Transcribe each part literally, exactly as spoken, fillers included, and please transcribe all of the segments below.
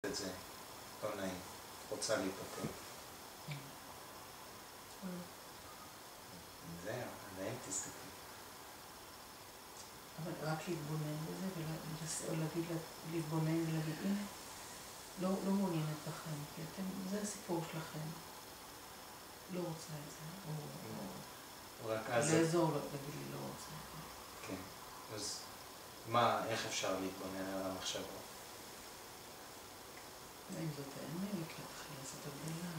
את זה, לא נעים, רוצה להיפטר. זהו, עדיין תסתכלי. אבל רק להתבונן בזה, או להגיד, להתבונן ולהגיד, הנה, לא, לא מעוניינת בכם, כי אתם, זה הסיפור שלכם. לא רוצה את זה, או... רק אז... לאזור, להגיד לי, לא רוצה. כן, אז מה, איך אפשר להתבונן על המחשבות? אם זאת האמת, להתחיל לעשות הבדלה.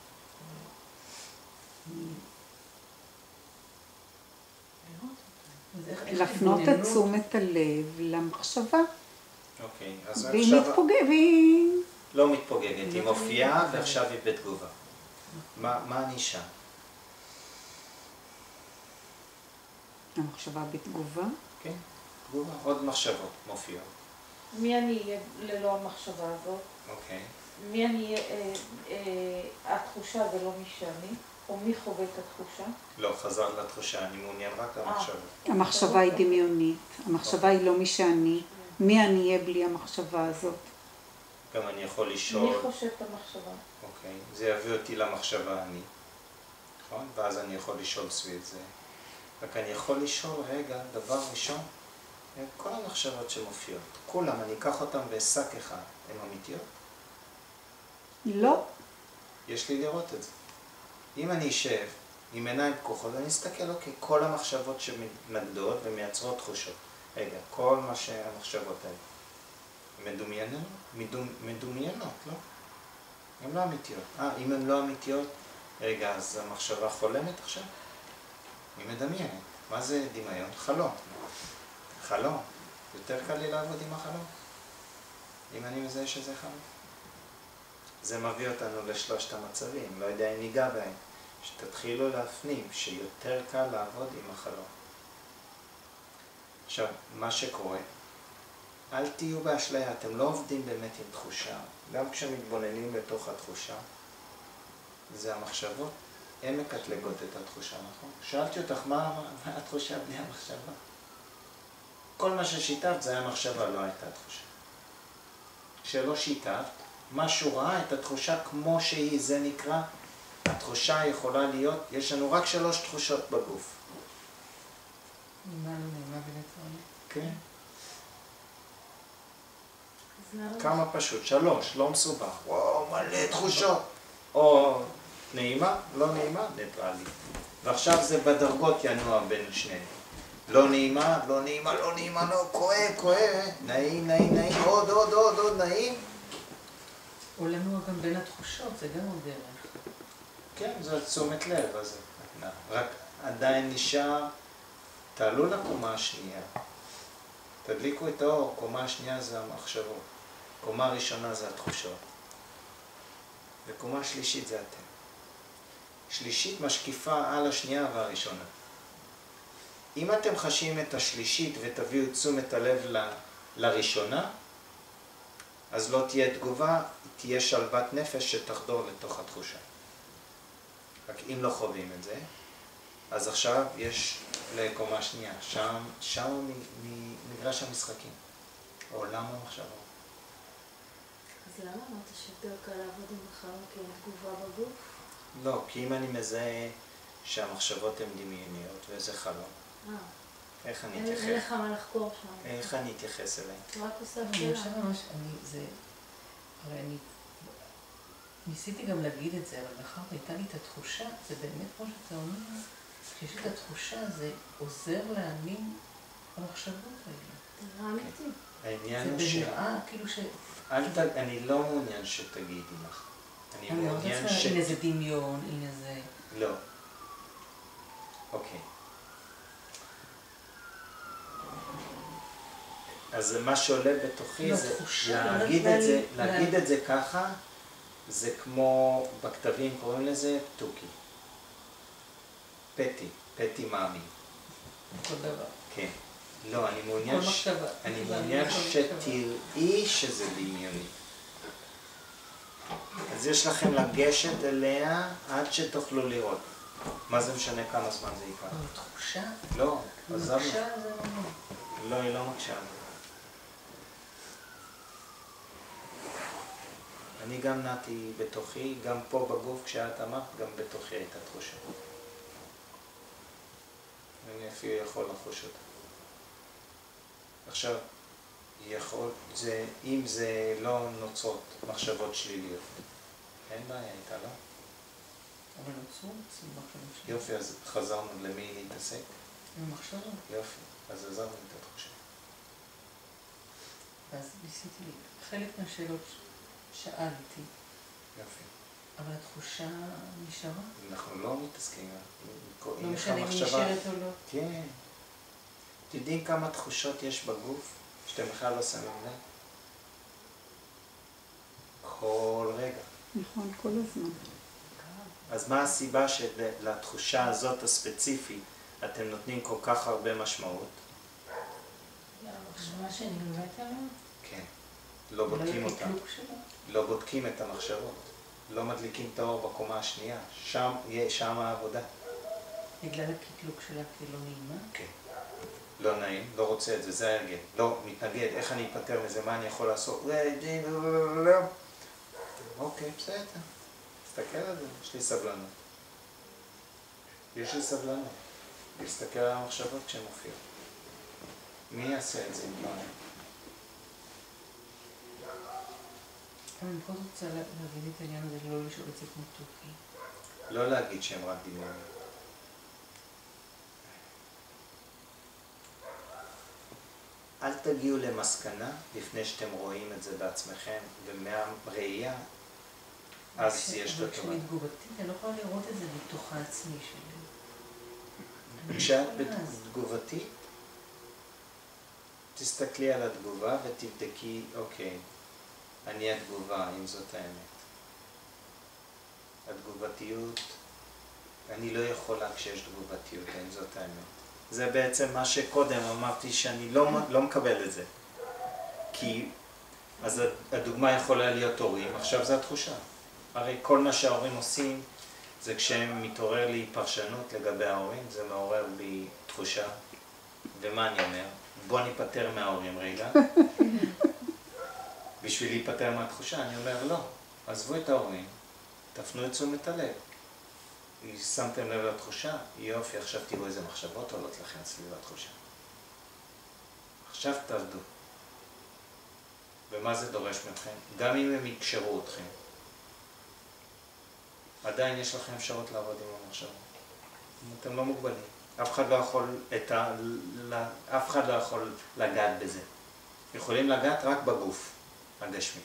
להפנות את תשומת הלב למחשבה. אוקיי, אז והיא מתפוגגת, והיא... לא מתפוגגת, היא מופיעה ועכשיו היא בתגובה. מה נשאר? המחשבה בתגובה? כן, תגובה. עוד מחשבות מופיעות. מי אני אהיה ללא המחשבה הזאת? אוקיי. מי אני אהיה, התחושה זה לא מי שאני? או מי חווה את התחושה? לא, חזרת לתחושה, אני מעוניין רק למחשבה. המחשבה היא דמיונית, המחשבה היא לא מי שאני. מי אני אהיה בלי המחשבה הזאת? גם אני יכול לשאול... מי חושב את המחשבה? אוקיי, זה יביא אותי למחשבה אני. נכון? ואז אני יכול לשאול סביב זה. רק אני יכול לשאול, רגע, דבר ראשון, כל המחשבות שמופיעות, כולם, אני אקח אותם בשק אחד, הן אמיתיות? לא. יש לי לראות את זה. אם אני אשב עם עיניים פקוחות, אני אסתכל, אוקיי, כל המחשבות שמתנגדות ומייצרות תחושות. רגע, כל מה שהמחשבות האלה, מדומיינות? מדומיינות, לא? הן לא אמיתיות. אה, אם הן לא אמיתיות, רגע, אז המחשבה חולמת עכשיו? היא מדמיינת. מה זה דמיון? חלום. חלום. יותר קל לי לעבוד עם החלום. אם אני מזהה שזה חלום. זה מביא אותנו לשלושת המצבים, לא יודע אם ניגע בהם. שתתחילו להפנים שיותר קל לעבוד עם החלום. עכשיו, מה שקורה, אל תהיו באשליה, אתם לא עובדים באמת עם תחושה. גם כשמתבוננים בתוך התחושה, זה המחשבות, הן מקטלגות את התחושה, נכון? שאלתי אותך, מה, מה התחושה בלי המחשבה? כל מה ששיתפת זה היה מחשבה, לא הייתה תחושה. כשלא שיתפת, משהו ראה את התחושה כמו שהיא, זה נקרא, התחושה יכולה להיות, יש לנו רק שלוש תחושות בגוף. נעימה, לא נעימה וניטרלית. כן. כמה פשוט, שלוש, לא מסובך. וואו, מלא תחושות. או נעימה, לא נעימה, ניטרלית. ועכשיו זה בדרגות ינוע בין שניהם. לא נעימה, לא נעימה, לא נעימה, לא, כואב, כואב, נעים, נעים, נעים, עוד, עוד, עוד, עוד, נעים. או לנוע גם בין התחושות, זה גם עוד דרך. כן, זה תשומת לב, אז רק עדיין נשאר, תעלו לקומה השנייה. תדליקו את האור, קומה השנייה זה המחשבות. קומה ראשונה זה התחושות. וקומה שלישית זה אתם. שלישית משקיפה על השנייה והראשונה. אם אתם חשים את השלישית ותביאו תשומת הלב ל, לראשונה, אז לא תהיה תגובה, תהיה שלוות נפש שתחדור לתוך התחושה. רק אם לא חווים את זה, אז עכשיו יש לקומה שנייה, שם, שם מגרש המשחקים, עולם המחשבות. אז למה אמרת שיותר קל לעבוד עם החלום כי אין תגובה בגוף? לא, כי אם אני מזהה שהמחשבות הן דמיוניות וזה חלום, אה. איך אני אתייחס? אין לך מה לחקור שם. איך אני אתייחס אליהם? רק עושה אני שאלה. חושב ממש, אני, זה... הרי אני... ניסיתי גם להגיד את זה, אבל מאחר הייתה לי את התחושה, זה באמת כמו שאתה אומר, כשיש לי את התחושה, זה עוזר להאמין במחשבות האלה. זה רע אמיתי. העניין הוא זה ש... בנראה, כאילו ש... אני לא מעוניין שתגידי לך. אני מעוניין ש... הנה זה דמיון, הנה זה... לא. אוקיי. אז מה שעולה בתוכי זה להגיד את זה, להגיד את זה ככה, זה כמו בכתבים קוראים לזה תוכי. פטי, פטי מאמי. כל דבר. כן. לא, אני מעוניין ש... אני מעוניין שתראי שזה דמיוני. אז יש לכם לגשת אליה עד שתוכלו לראות. מה זה משנה כמה זמן זה ייקח? תחושה? לא, עזבנו. תחושה זה לא... לא, היא לא מקשה. אני גם נעתי בתוכי, גם פה בגוף, כשאת אמרת, גם בתוכי הייתה תחושה. אני אפילו יכול לחוש אותה. עכשיו, יכול, זה, אם זה לא נוצרות מחשבות שליליות, אין בעיה איתה, לא? אבל נוצרו אצלי מחשבות שלי. יופי, אז חזרנו למי להתעסק? עם מחשבות. יופי, אז עזרנו את התחושה. ואז ניסיתי, חלק מהשאלות שאלתי, יופי. אבל התחושה נשארה. אנחנו לא מתעסקים, לא משנה אם היא נשארת או לא. כן. תדעים כמה תחושות יש בגוף, שאתם בכלל לא שמים לב? כל רגע. נכון, כל הזמן. אז מה הסיבה שלתחושה הזאת הספציפית אתם נותנים כל כך הרבה משמעות? המחשבה שנלווית עליו? כן. לא בודקים לא אותה. הקטלוק שלה? לא בודקים את המחשבות. לא מדליקים את האור בקומה השנייה. שם, שם העבודה. בגלל הקטלוק שלה כאילו נעימה? כן. לא נעים, לא רוצה את זה, זה ההרגל. לא, מתנגד, איך אני אפטר מזה, מה אני יכול לעשות? אוקיי, בסדר. תסתכל על זה, יש לי סבלנות. יש לי סבלנות. להסתכל על המחשבות כשהן מופיעות. מי יעשה את זה עם פעם? אני בכל זאת רוצה להבין את העניין הזה, לא לשאול את זה כמו תוכי. לא להגיד שהם רק דמיונים. אל תגיעו למסקנה לפני שאתם רואים את זה בעצמכם, ומהראייה, אז יש את אבל התורה. כשאני תגובתית, אני לא יכולה לראות את זה בתוך העצמי שלי. כשאת בתגובתית, תסתכלי על התגובה ותבדקי, אוקיי, אני התגובה, אם זאת האמת. התגובתיות, אני לא יכולה כשיש תגובתיות, אם זאת האמת. זה בעצם מה שקודם אמרתי שאני לא, לא מקבל את זה. כי, אז הדוגמה יכולה להיות הורים, עכשיו זה התחושה. הרי כל מה שההורים עושים, זה כשהם מתעורר לי פרשנות לגבי ההורים, זה מעורר בי תחושה. ומה אני אומר? בוא ניפטר מההורים רגע. בשביל להיפטר מהתחושה, אני אומר לא, עזבו את ההורים, תפנו את תשומת הלב. שמתם לב לתחושה, יופי, עכשיו תראו איזה מחשבות עולות לכם סביב התחושה. עכשיו תעבדו. ומה זה דורש מכם? גם אם הם יקשרו אתכם, עדיין יש לכם אפשרות לעבוד עם המחשבות. אתם לא מוגבלים. אף אחד לא יכול, את ה... אף אחד לא יכול לגעת בזה. יכולים לגעת רק בגוף הגשמי.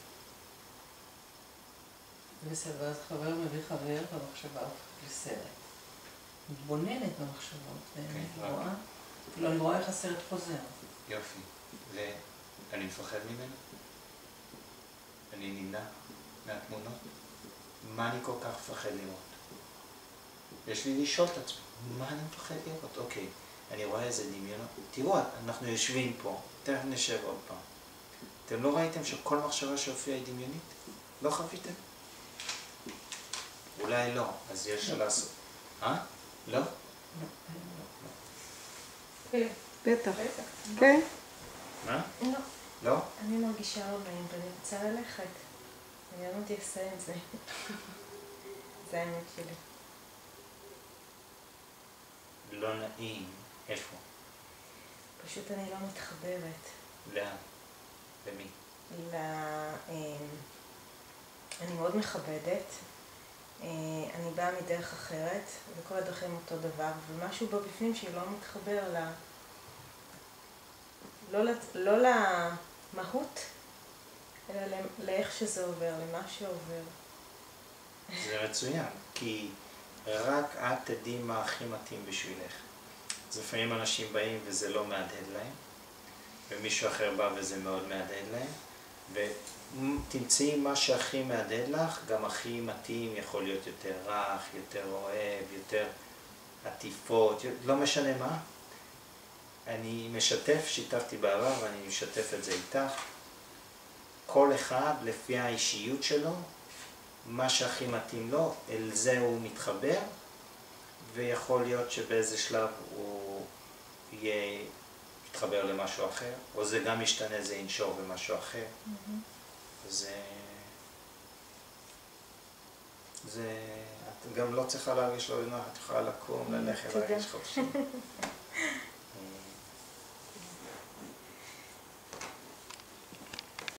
בסדר, אז חבר מביא חבר במחשבה לסרט. מתבוננת במחשבות, ואני רואה, כאילו אני רואה איך הסרט חוזר. יופי. ואני מפחד ממנו? אני נמנע מהתמונות? מה אני כל כך מפחד לראות? יש לי לשאול את עצמי, מה אני מפחד לראות? אוקיי, אני רואה איזה דמיונות. תראו, אנחנו יושבים פה, תכף נשב עוד פעם. אתם לא ראיתם שכל מחשבה שהופיעה היא דמיונית? לא חוויתם? אולי לא, אז יש לעשות. אה? לא? כן. בטח. כן? מה? לא. לא? אני מרגישה לא נעים ואני רוצה ללכת. אני לא יודעת לסיים את זה. זה האמת שלי. לא נעים. איפה? פשוט אני לא מתחברת. לאן? למי? ל... אני מאוד מכבדת. אני באה מדרך אחרת, וכל הדרכים אותו דבר, ומשהו בבפנים שהיא לא מתחבר ל... לא, לא למהות, אלא לאיך שזה עובר, למה שעובר. זה מצוין, כי רק את תדעי מה הכי מתאים בשבילך. אז לפעמים אנשים באים וזה לא מהדהד להם, ומישהו אחר בא וזה מאוד מהדהד להם, ותמצאי מה שהכי מהדהד לך, גם הכי מתאים, יכול להיות יותר רך, יותר אוהב, יותר עטיפות, לא משנה מה. אני משתף, שיתפתי בעבר ואני משתף את זה איתך. כל אחד לפי האישיות שלו, מה שהכי מתאים לו, אל זה הוא מתחבר, ויכול להיות שבאיזה שלב הוא יהיה מתחבר למשהו אחר, או זה גם משתנה, זה ינשור במשהו אחר. Mm-hmm. זה... זה, את גם לא צריכה להרגיש לא בנוח, את יכולה לקום, ללכת, להרגיש חופשי.